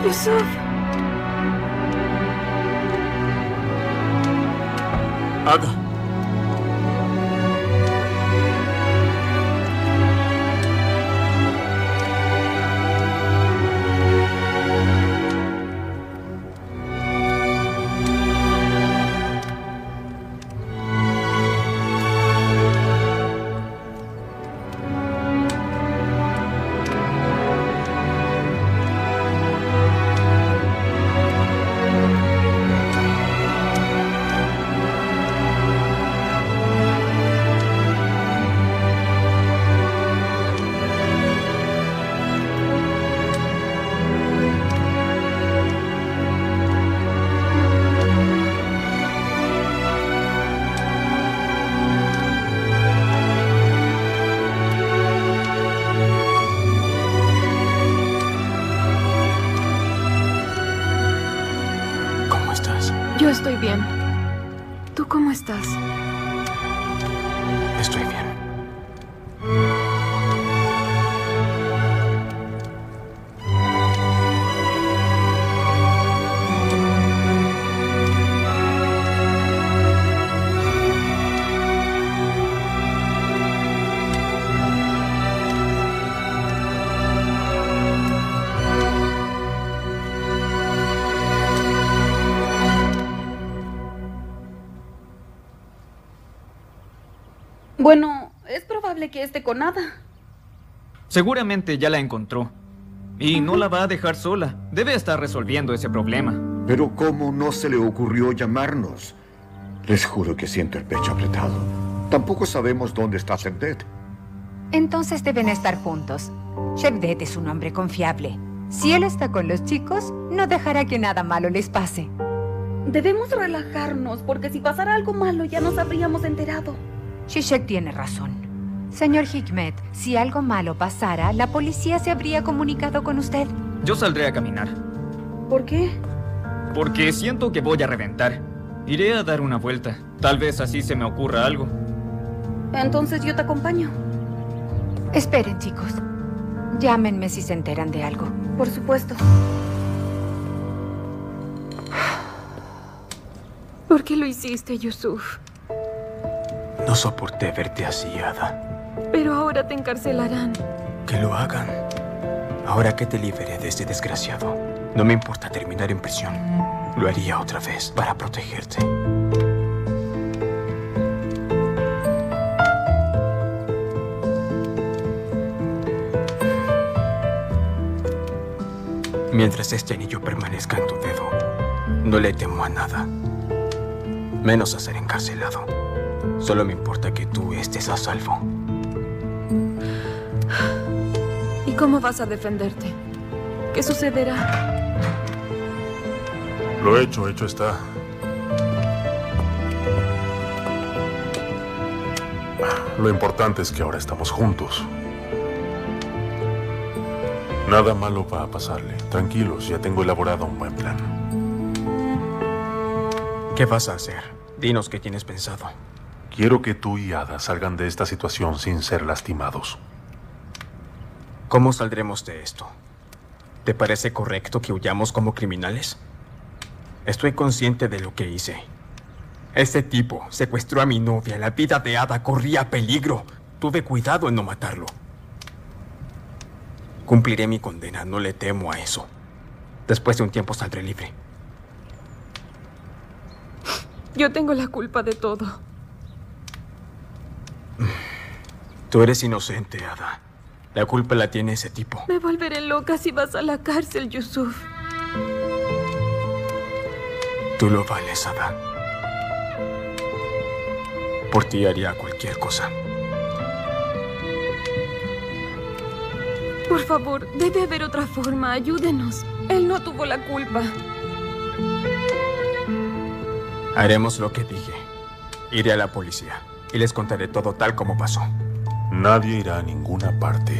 Yusuf. Ada. Yo estoy bien. ¿Tú cómo estás? Estoy bien. Bueno, es probable que esté con Ada. Seguramente ya la encontró. Y no la va a dejar sola. Debe estar resolviendo ese problema. Pero ¿cómo no se le ocurrió llamarnos? Les juro que siento el pecho apretado. Tampoco sabemos dónde está Shevdet. Entonces deben estar juntos. Shevdet es un hombre confiable. Si él está con los chicos, no dejará que nada malo les pase. Debemos relajarnos, porque si pasara algo malo ya nos habríamos enterado. Zizek tiene razón. Señor Hikmet, si algo malo pasara, la policía se habría comunicado con usted. Yo saldré a caminar. ¿Por qué? Porque siento que voy a reventar. Iré a dar una vuelta. Tal vez así se me ocurra algo. Entonces yo te acompaño. Esperen, chicos. Llámenme si se enteran de algo. Por supuesto. ¿Por qué lo hiciste, Yusuf? No soporté verte así, Ada. Pero ahora te encarcelarán. Que lo hagan. Ahora que te liberé de este desgraciado, no me importa terminar en prisión. Lo haría otra vez para protegerte. Mientras este anillo permanezca en tu dedo, no le temo a nada. Menos a ser encarcelado. Solo me importa que tú estés a salvo. ¿Y cómo vas a defenderte? ¿Qué sucederá? Lo hecho está. Lo importante es que ahora estamos juntos. Nada malo va a pasarle. Tranquilos, ya tengo elaborado un buen plan. ¿Qué vas a hacer? Dinos qué tienes pensado. Quiero que tú y Ada salgan de esta situación sin ser lastimados. ¿Cómo saldremos de esto? ¿Te parece correcto que huyamos como criminales? Estoy consciente de lo que hice. Ese tipo secuestró a mi novia. La vida de Ada corría peligro. Tuve cuidado en no matarlo. Cumpliré mi condena. No le temo a eso. Después de un tiempo saldré libre. Yo tengo la culpa de todo. Tú eres inocente, Ada. La culpa la tiene ese tipo. Me volveré loca si vas a la cárcel, Yusuf. Tú lo vales, Ada. Por ti haría cualquier cosa. Por favor, debe haber otra forma. Ayúdenos. Él no tuvo la culpa. Haremos lo que dije. Iré a la policía y les contaré todo tal como pasó. Nadie irá a ninguna parte.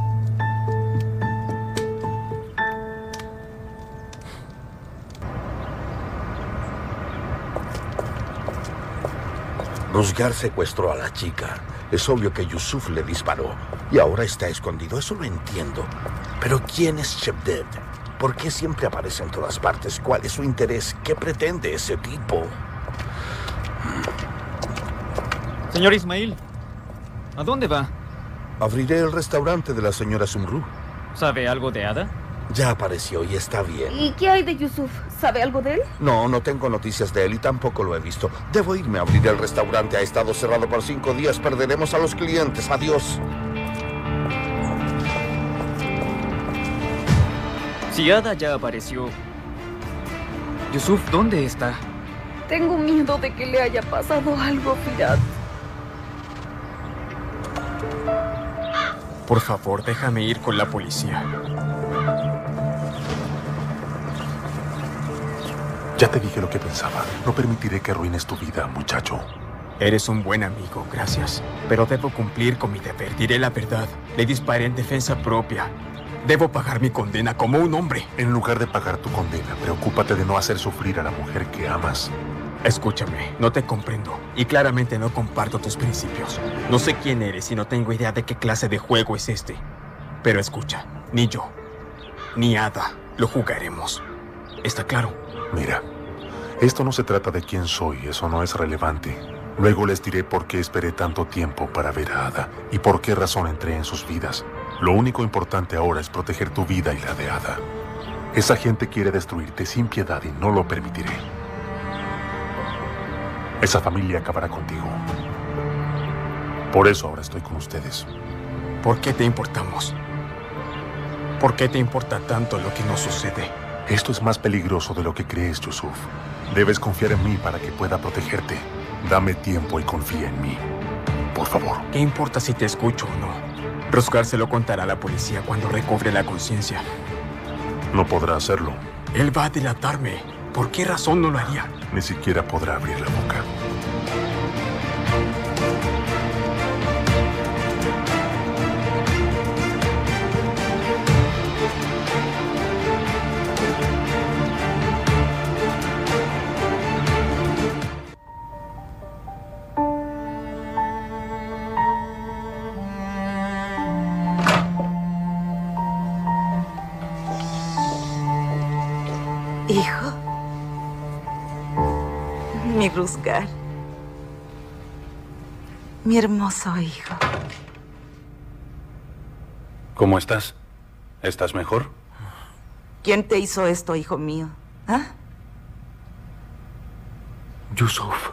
Ruzgar secuestró a la chica. Es obvio que Yusuf le disparó y ahora está escondido. Eso lo entiendo. Pero ¿quién es Shevdet? ¿Por qué siempre aparece en todas partes? ¿Cuál es su interés? ¿Qué pretende ese tipo? Señor Ismail, ¿a dónde va? Abriré el restaurante de la señora Sumru. ¿Sabe algo de Ada? Ya apareció y está bien. ¿Y qué hay de Yusuf? ¿Sabe algo de él? No, no tengo noticias de él y tampoco lo he visto. Debo irme a abrir el restaurante. Ha estado cerrado por 5 días. Perderemos a los clientes. Adiós. Si Ada ya apareció, Yusuf, ¿dónde está? Tengo miedo de que le haya pasado algo, Firat. Por favor, déjame ir con la policía. Ya te dije lo que pensaba. No permitiré que arruines tu vida, muchacho. Eres un buen amigo, gracias. Pero debo cumplir con mi deber. Diré la verdad. Le disparé en defensa propia. Debo pagar mi condena como un hombre. En lugar de pagar tu condena, preocúpate de no hacer sufrir a la mujer que amas. Escúchame, no te comprendo. Y claramente no comparto tus principios. No sé quién eres y no tengo idea de qué clase de juego es este. Pero escucha, ni yo, ni Ada lo jugaremos. ¿Está claro? Mira, esto no se trata de quién soy, eso no es relevante. Luego les diré por qué esperé tanto tiempo para ver a Ada y por qué razón entré en sus vidas. Lo único importante ahora es proteger tu vida y la de Ada. Esa gente quiere destruirte sin piedad y no lo permitiré. Esa familia acabará contigo. Por eso ahora estoy con ustedes. ¿Por qué te importamos? ¿Por qué te importa tanto lo que nos sucede? Esto es más peligroso de lo que crees, Yusuf. Debes confiar en mí para que pueda protegerte. Dame tiempo y confía en mí. Por favor. ¿Qué importa si te escucho o no? Rosgar se lo contará a la policía cuando recobre la conciencia. No podrá hacerlo. Él va a delatarme. ¿Por qué razón no lo haría? Ni siquiera podrá abrir la boca. Hijo. Mi Rosgar. Mi hermoso hijo. ¿Cómo estás? ¿Estás mejor? ¿Quién te hizo esto, hijo mío? ¿Ah? Yusuf.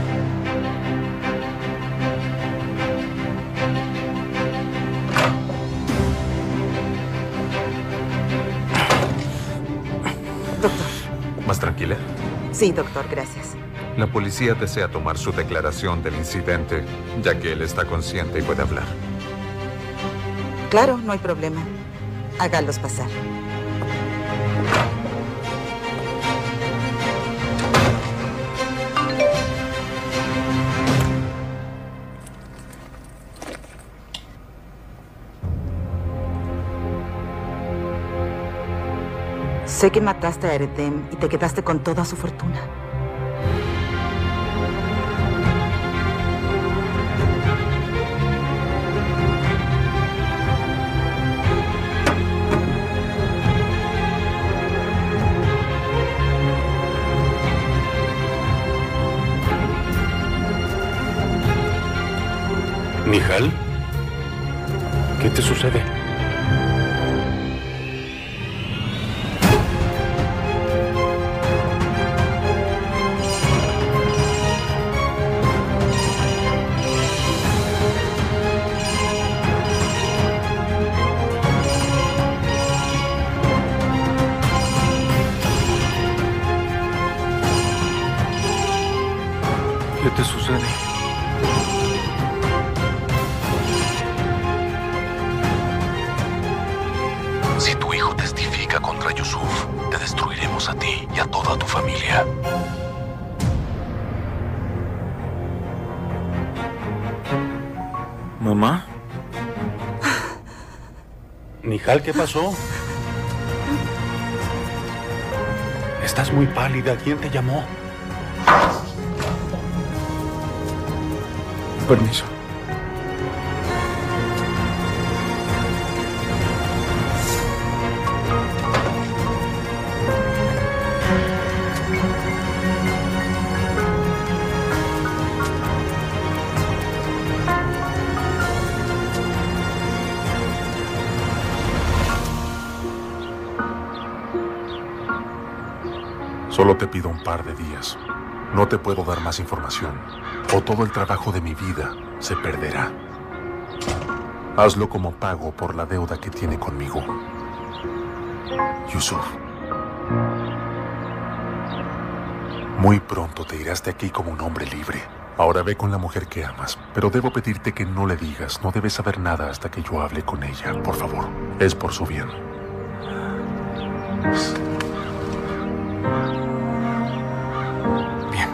Doctor. ¿Más tranquila? Sí, doctor, gracias. La policía desea tomar su declaración del incidente, ya que él está consciente y puede hablar. Claro, no hay problema. Hágalos pasar. Sé que mataste a Erdem y te quedaste con toda su fortuna. ¿Nihal? ¿Qué te sucede? ¿Qué te sucede? Si tu hijo testifica contra Yusuf, te destruiremos a ti y a toda tu familia. ¿Mamá? Nihal, ¿qué pasó? Estás muy pálida. ¿Quién te llamó? Permiso. Solo te pido un par de días. No te puedo dar más información, o todo el trabajo de mi vida se perderá. Hazlo como pago por la deuda que tiene conmigo. Yusuf. Muy pronto te irás de aquí como un hombre libre. Ahora ve con la mujer que amas, pero debo pedirte que no le digas. No debes saber nada hasta que yo hable con ella, por favor. Es por su bien. Bien.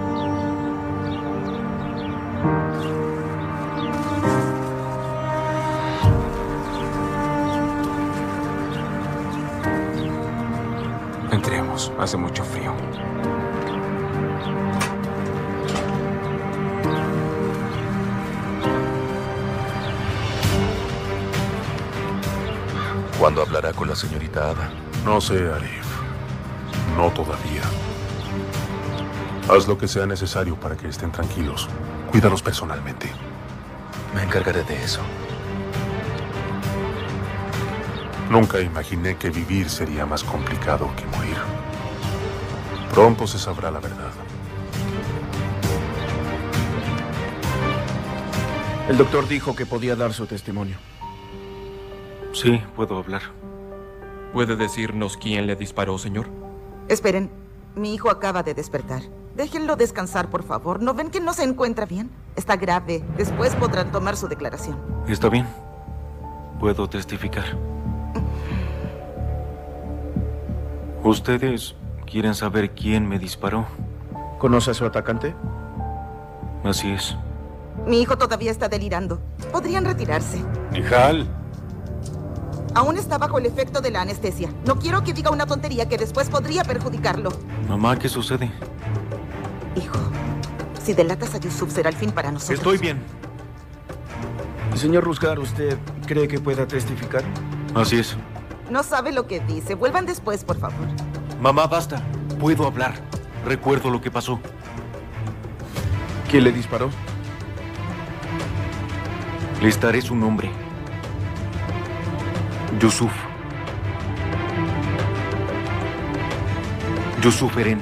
Entremos, hace mucho frío. ¿Cuándo hablará con la señorita Ada? No sé, Arif. No todavía. Haz lo que sea necesario para que estén tranquilos. Cuídalos personalmente. Me encargaré de eso. Nunca imaginé que vivir sería más complicado que morir. Pronto se sabrá la verdad. El doctor dijo que podía dar su testimonio. Sí, puedo hablar. ¿Puede decirnos quién le disparó, señor? Esperen, mi hijo acaba de despertar. Déjenlo descansar, por favor. ¿No ven que no se encuentra bien? Está grave. Después podrán tomar su declaración. Está bien. Puedo testificar. ¿Ustedes quieren saber quién me disparó? ¿Conoce a su atacante? Así es. Mi hijo todavía está delirando. Podrían retirarse. Nihal. Aún está bajo el efecto de la anestesia. No quiero que diga una tontería que después podría perjudicarlo. Mamá, ¿qué sucede? Hijo, si delatas a Yusuf será el fin para nosotros. Estoy bien. Señor Rusgar, ¿usted cree que pueda testificar? Así es. No sabe lo que dice. Vuelvan después, por favor. Mamá, basta. Puedo hablar. Recuerdo lo que pasó. ¿Quién le disparó? Listaré su nombre. Yusuf. Yusuf Eren.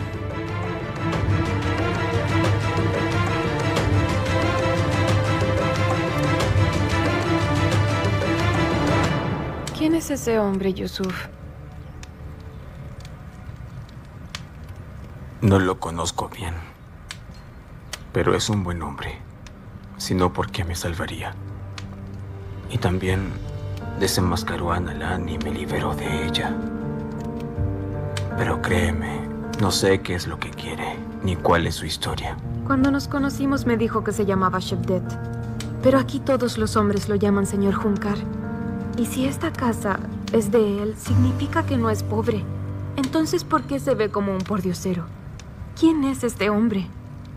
¿Quién es ese hombre, Yusuf? No lo conozco bien, pero es un buen hombre. Si no, ¿por qué me salvaría? Y también desenmascaró a Nalan y me liberó de ella. Pero créeme, no sé qué es lo que quiere, ni cuál es su historia. Cuando nos conocimos me dijo que se llamaba Shevdet. Pero aquí todos los hombres lo llaman señor Junkar. Y si esta casa es de él, significa que no es pobre. Entonces, ¿por qué se ve como un pordiosero? ¿Quién es este hombre?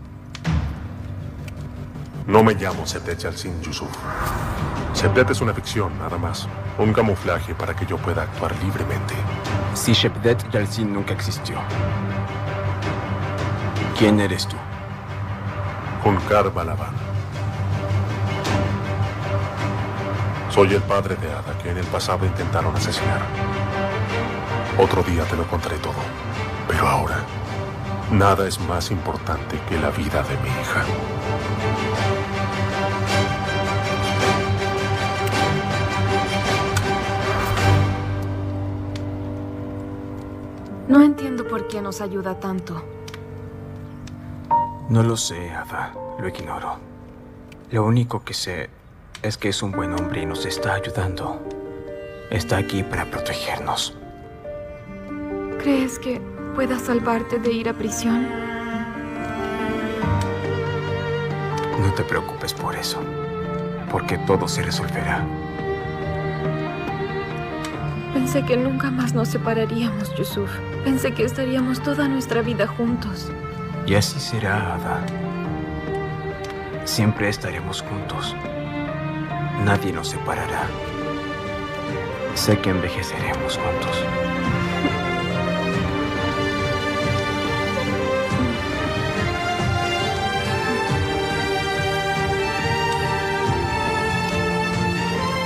No me llamo Shevdet Yalcin, Yusuf. Shevdet es una ficción, nada más. Un camuflaje para que yo pueda actuar libremente. Si Shevdet Yalcin nunca existió, ¿quién eres tú? Junkar Balaban. Soy el padre de Ada que en el pasado intentaron asesinar. Otro día te lo contaré todo. Pero ahora, nada es más importante que la vida de mi hija. No entiendo por qué nos ayuda tanto. No lo sé, Ada. Lo ignoro. Lo único que sé es que es un buen hombre y nos está ayudando. Está aquí para protegernos. ¿Crees que pueda salvarte de ir a prisión? No te preocupes por eso, porque todo se resolverá. Pensé que nunca más nos separaríamos, Yusuf. Pensé que estaríamos toda nuestra vida juntos. Y así será, Ada. Siempre estaremos juntos. Nadie nos separará. Sé que envejeceremos juntos.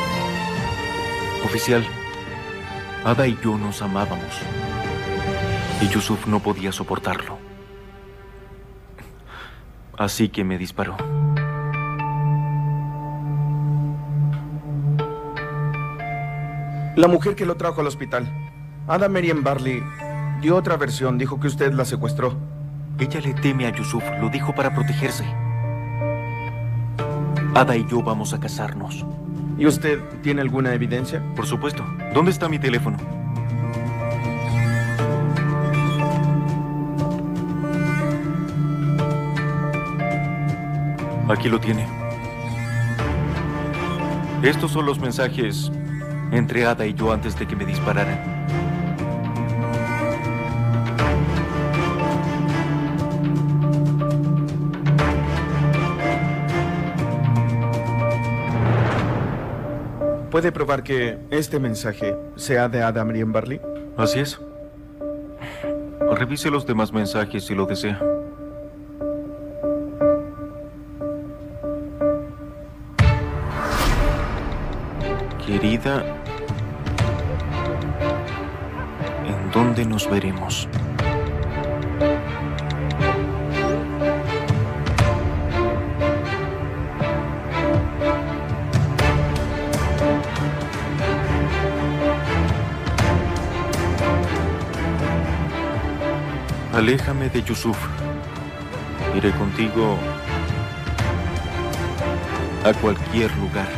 Oficial, Ada y yo nos amábamos. Y Yusuf no podía soportarlo. Así que me disparó. La mujer que lo trajo al hospital, Ada Miriam Barley, dio otra versión. Dijo que usted la secuestró. Ella le teme a Yusuf. Lo dijo para protegerse. Ada y yo vamos a casarnos. ¿Y usted tiene alguna evidencia? Por supuesto. ¿Dónde está mi teléfono? Aquí lo tiene. Estos son los mensajes entre Ada y yo antes de que me dispararan. ¿Puede probar que este mensaje sea de Ada Miriam Barley? Así es. Revise los demás mensajes si lo desea. Querida, ¿en dónde nos veremos? Aléjame de Yusuf. Iré contigo a cualquier lugar.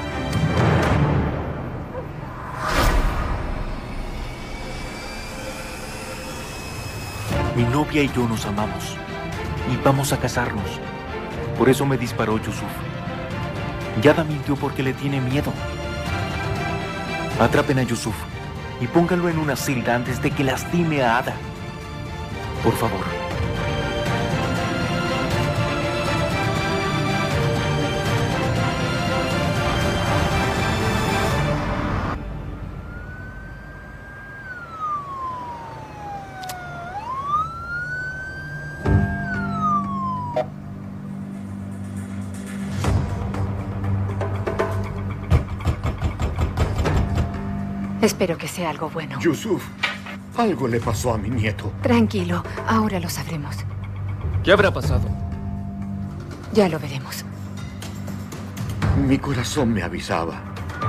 Mi novia y yo nos amamos y vamos a casarnos. Por eso me disparó Yusuf. Yada mintió porque le tiene miedo. Atrapen a Yusuf y pónganlo en una celda antes de que lastime a Ada. Por favor. Espero que sea algo bueno. Yusuf, algo le pasó a mi nieto. Tranquilo, ahora lo sabremos. ¿Qué habrá pasado? Ya lo veremos. Mi corazón me avisaba.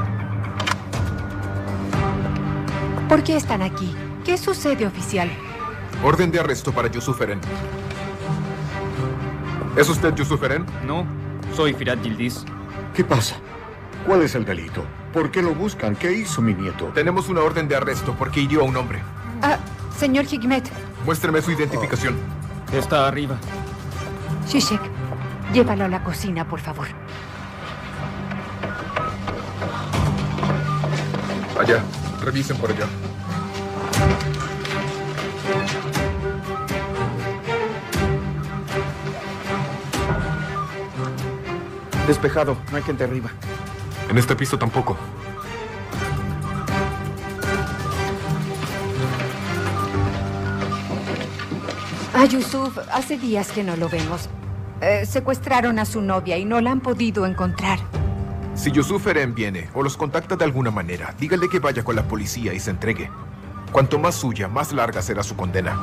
¿Por qué están aquí? ¿Qué sucede, oficial? Orden de arresto para Yusuf Eren. ¿Es usted Yusuf Eren? No, soy Firad Yildiz. ¿Qué pasa? ¿Cuál es el delito? ¿Por qué lo buscan? ¿Qué hizo mi nieto? Tenemos una orden de arresto porque hirió a un hombre. Señor Hikmet. Muéstreme su identificación. Está arriba. Shishek, llévalo a la cocina, por favor. Allá, revisen por allá. Despejado, no hay gente arriba. En este piso tampoco. A Yusuf, hace días que no lo vemos. Secuestraron a su novia y no la han podido encontrar. Si Yusuf Eren viene o los contacta de alguna manera, dígale que vaya con la policía y se entregue. Cuanto más suya, más larga será su condena.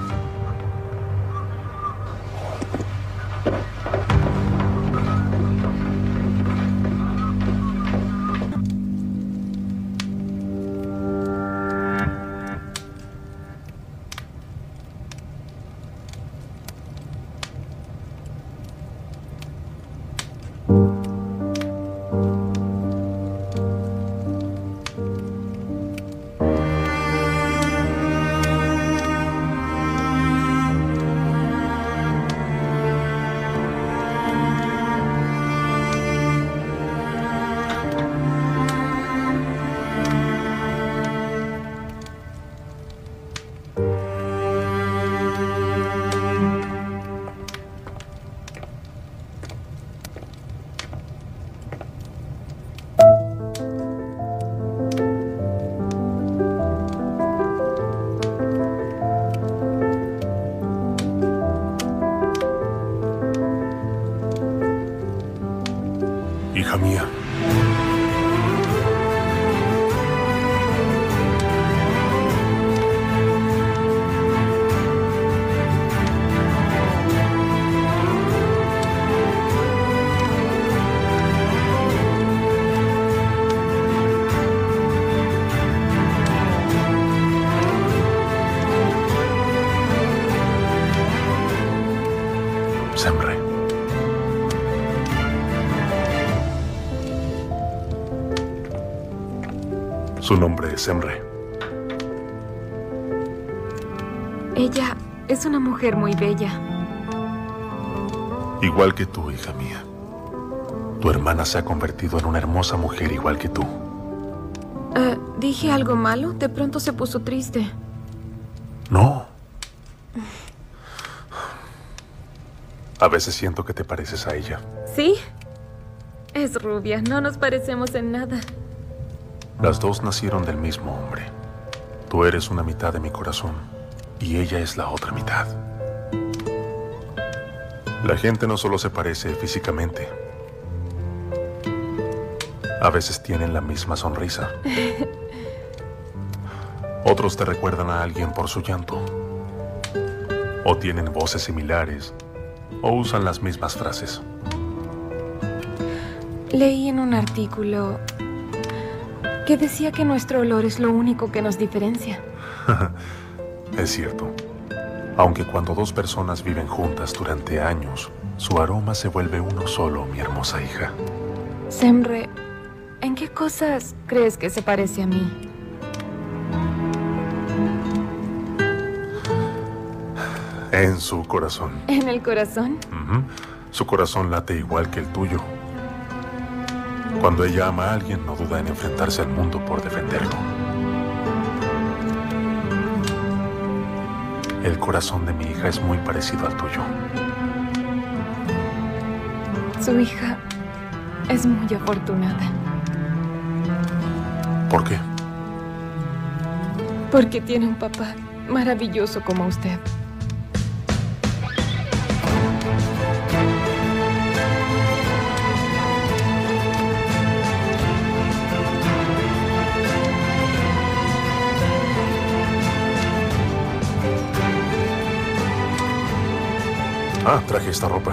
Su nombre es Semre. Ella es una mujer muy bella. Igual que tú, hija mía. Tu hermana se ha convertido en una hermosa mujer igual que tú. ¿Dije algo malo? De pronto se puso triste. No. A veces siento que te pareces a ella. ¿Sí? Es rubia, no nos parecemos en nada. Las dos nacieron del mismo hombre. Tú eres una mitad de mi corazón y ella es la otra mitad. La gente no solo se parece físicamente. A veces tienen la misma sonrisa. Otros te recuerdan a alguien por su llanto. O tienen voces similares, o usan las mismas frases. Leí en un artículo que decía que nuestro olor es lo único que nos diferencia. Es cierto. Aunque cuando dos personas viven juntas durante años, su aroma se vuelve uno solo, mi hermosa hija. Semre, ¿en qué cosas crees que se parece a mí? En su corazón. ¿En el corazón? Su corazón late igual que el tuyo. Cuando ella ama a alguien, no duda en enfrentarse al mundo por defenderlo. El corazón de mi hija es muy parecido al tuyo. Su hija es muy afortunada. ¿Por qué? Porque tiene un papá maravilloso como usted. Ah, traje esta ropa.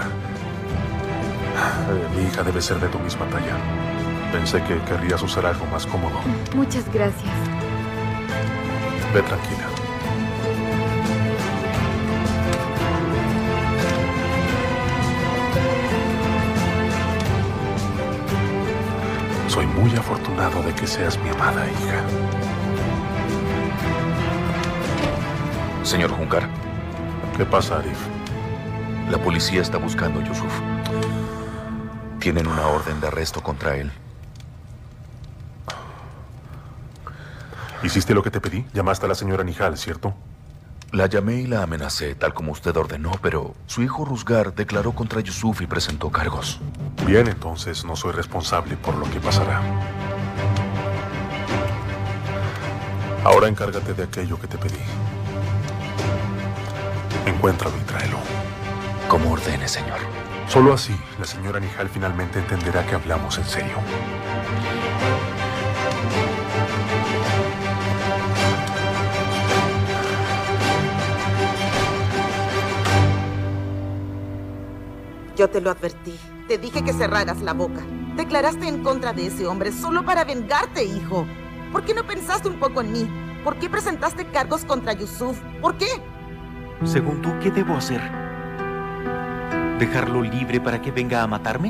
Mi hija debe ser de tu misma talla. Pensé que querrías usar algo más cómodo. Muchas gracias. Ve tranquila. Soy muy afortunado de que seas mi amada hija. Señor Junkar. ¿Qué pasa, Arif? La policía está buscando a Yusuf. Tienen una orden de arresto contra él. ¿Hiciste lo que te pedí? Llamaste a la señora Nihal, ¿cierto? La llamé y la amenacé, tal como usted ordenó, pero su hijo Rusgar declaró contra Yusuf y presentó cargos. Bien, entonces no soy responsable por lo que pasará. Ahora encárgate de aquello que te pedí. Encuéntralo y tráelo. Como ordene, señor. Solo así, la señora Nihal finalmente entenderá que hablamos en serio. Yo te lo advertí. Te dije que cerraras la boca. Declaraste en contra de ese hombre solo para vengarte, hijo. ¿Por qué no pensaste un poco en mí? ¿Por qué presentaste cargos contra Yusuf? ¿Por qué? Según tú, ¿qué debo hacer? ¿Dejarlo libre para que venga a matarme?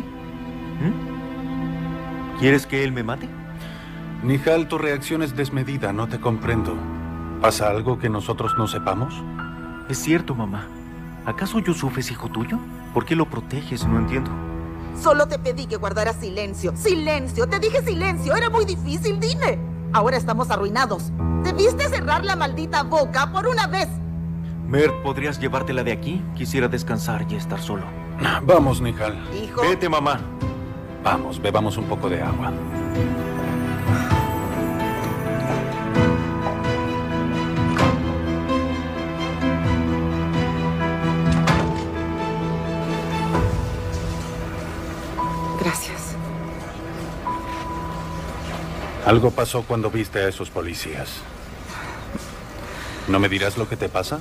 ¿Quieres que él me mate? Nihal, tu reacción es desmedida, no te comprendo. ¿Pasa algo que nosotros no sepamos? Es cierto, mamá. ¿Acaso Yusuf es hijo tuyo? ¿Por qué lo proteges? No entiendo. Solo te pedí que guardaras silencio. ¡Silencio! Te dije silencio. Era muy difícil, dime. Ahora estamos arruinados. Debiste cerrar la maldita boca por una vez. Mert, ¿podrías llevártela de aquí? Quisiera descansar y estar solo. Vamos, Nihal. Hijo. Vete, mamá. Vamos, bebamos un poco de agua. Gracias. Algo pasó cuando viste a esos policías. ¿No me dirás lo que te pasa?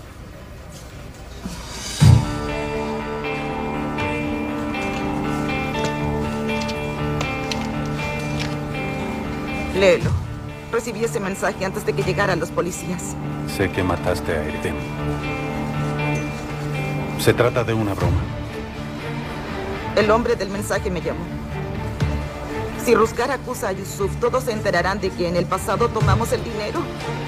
Léelo. Recibí ese mensaje antes de que llegaran los policías. Sé que mataste a Erdem. Se trata de una broma. El hombre del mensaje me llamó. Si Rusgar acusa a Yusuf, todos se enterarán de que en el pasado tomamos el dinero.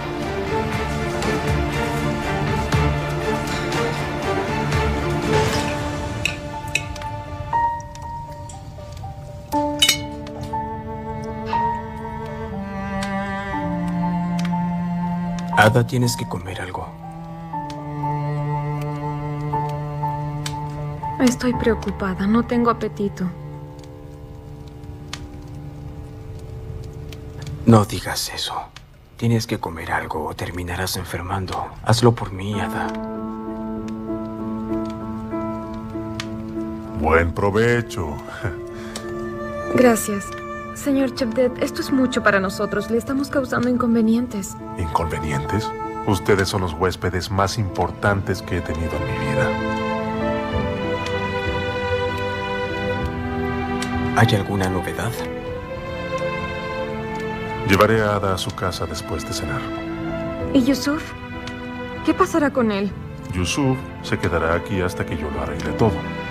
Ada, tienes que comer algo. Estoy preocupada, no tengo apetito. No digas eso. Tienes que comer algo o terminarás enfermando. Hazlo por mí, Ada. Buen provecho. Gracias. Señor Shevdet, esto es mucho para nosotros. Le estamos causando inconvenientes. ¿Inconvenientes? Ustedes son los huéspedes más importantes que he tenido en mi vida. ¿Hay alguna novedad? Llevaré a Ada a su casa después de cenar. ¿Y Yusuf? ¿Qué pasará con él? Yusuf se quedará aquí hasta que yo lo arregle todo.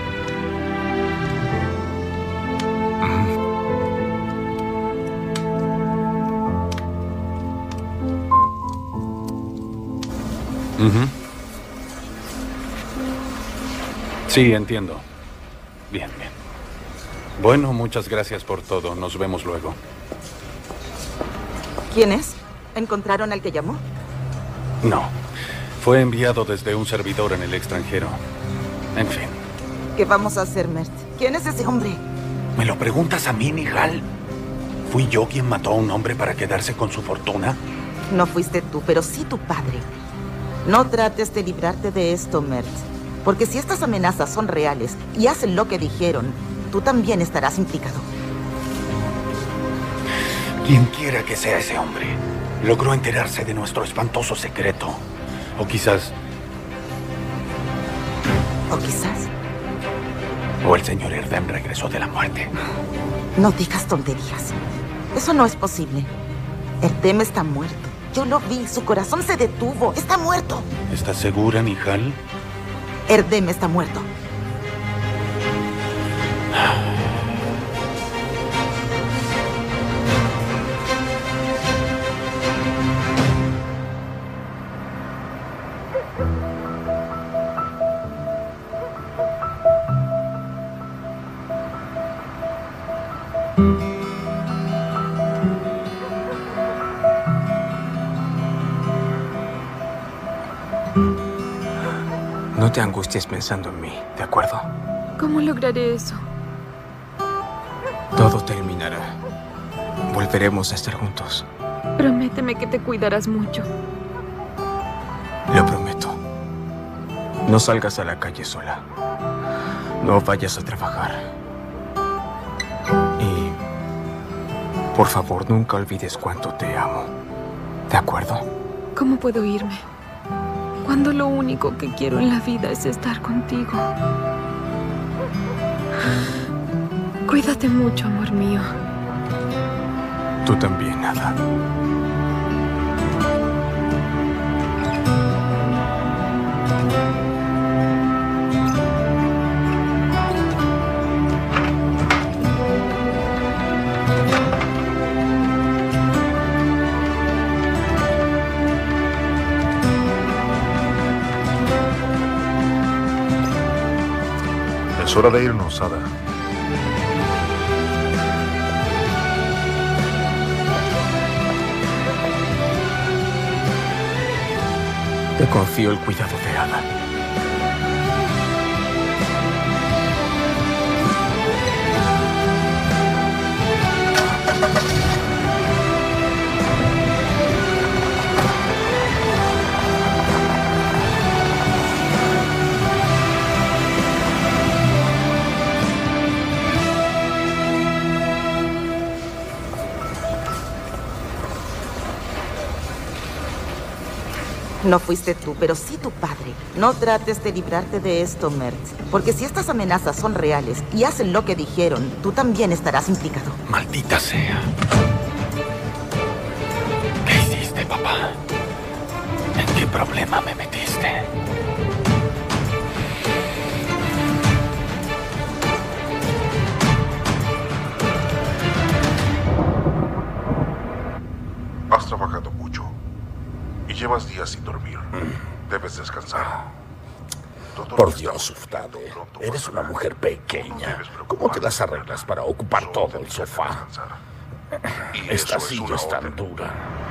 Sí, entiendo. Bien, bien. Bueno, muchas gracias por todo. Nos vemos luego. ¿Quién es? ¿Encontraron al que llamó? No. Fue enviado desde un servidor en el extranjero. En fin. ¿Qué vamos a hacer, Mert? ¿Quién es ese hombre? ¿Me lo preguntas a mí, Nihal? ¿Fui yo quien mató a un hombre para quedarse con su fortuna? No fuiste tú, pero sí tu padre. No trates de librarte de esto, Mert. Porque si estas amenazas son reales y hacen lo que dijeron, tú también estarás implicado. Quien quiera que sea ese hombre, logró enterarse de nuestro espantoso secreto. O quizás... O el señor Erdem regresó de la muerte. No digas tonterías. Eso no es posible. Erdem está muerto. Yo lo vi, su corazón se detuvo. Está muerto. ¿Estás segura, Nihal? Erdem está muerto. No te angusties pensando en mí, ¿de acuerdo? ¿Cómo lograré eso? Todo terminará. Volveremos a estar juntos. Prométeme que te cuidarás mucho. Lo prometo. No salgas a la calle sola. No vayas a trabajar. Y, por favor, nunca olvides cuánto te amo. ¿De acuerdo? ¿Cómo puedo irme? Cuando lo único que quiero en la vida es estar contigo. Cuídate mucho, amor mío. Tú también, Ada. Es hora de irnos, Ada. Te confío el cuidado de Ada. No fuiste tú, pero sí tu padre. No trates de librarte de esto, Mert. Porque si estas amenazas son reales y hacen lo que dijeron, tú también estarás implicado. Maldita sea. ¿Qué hiciste, papá? ¿En qué problema me metiste? Has trabajado mucho y llevas días sin dormir. Debes descansar. Por Dios, Uftade, eres una mujer pequeña. ¿Cómo te las arreglas para ocupar todo el sofá? Esta silla es tan dura.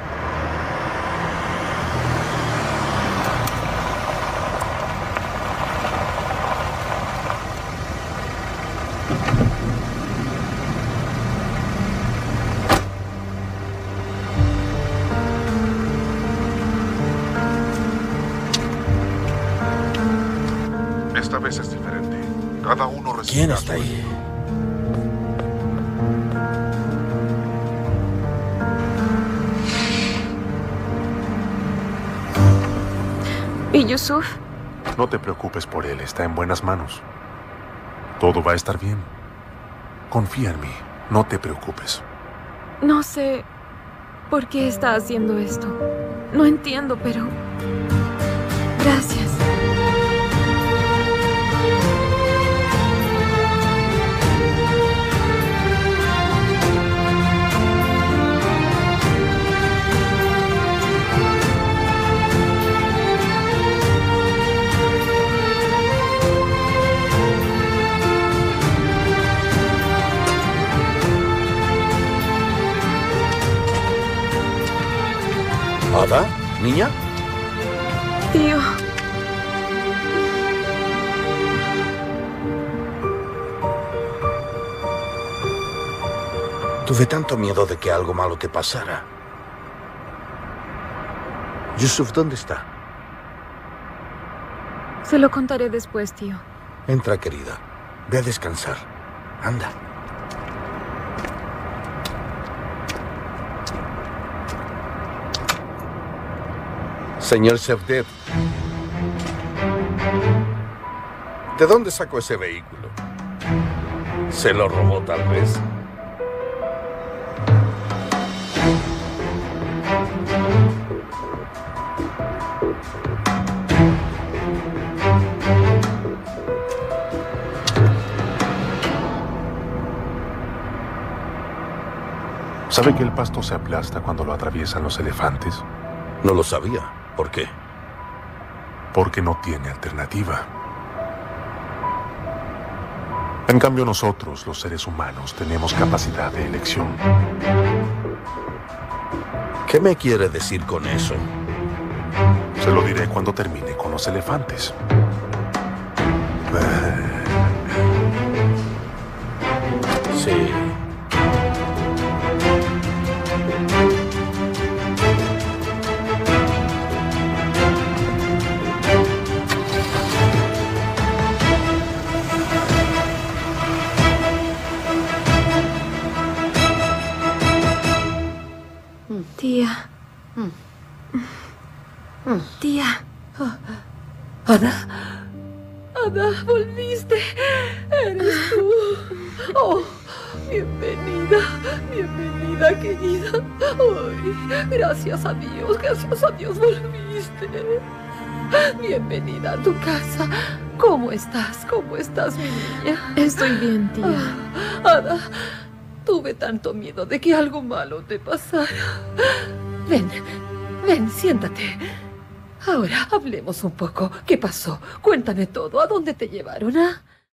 Esta vez es diferente. Cada uno recibe. ¿Quién está ahí? ¿Y Yusuf? No te preocupes por él, está en buenas manos. Todo va a estar bien. Confía en mí, no te preocupes. No sé por qué está haciendo esto. No entiendo, pero... Gracias. ¿Ada? ¿Niña? Tío. Tuve tanto miedo de que algo malo te pasara. Yusuf, ¿dónde está? Se lo contaré después, tío. Entra, querida. Ve a descansar. Anda. Señor Shevdet, ¿de dónde sacó ese vehículo? ¿Se lo robó tal vez? ¿Sabe que el pasto se aplasta cuando lo atraviesan los elefantes? No lo sabía. ¿Por qué? Porque no tiene alternativa. En cambio, nosotros, los seres humanos, tenemos capacidad de elección. ¿Qué me quiere decir con eso? Se lo diré cuando termine con los elefantes. Sí. Tía. Tía. Ada. Ada, volviste. Eres tú. Oh, bienvenida. Bienvenida, querida. Ay, gracias a Dios volviste. Bienvenida a tu casa. ¿Cómo estás? ¿Cómo estás, mi niña? Estoy bien, tía. Ada, tuve tanto miedo de que algo malo te pasara. Ven, siéntate. Ahora hablemos un poco. ¿Qué pasó? Cuéntame todo. ¿A dónde te llevaron, ah?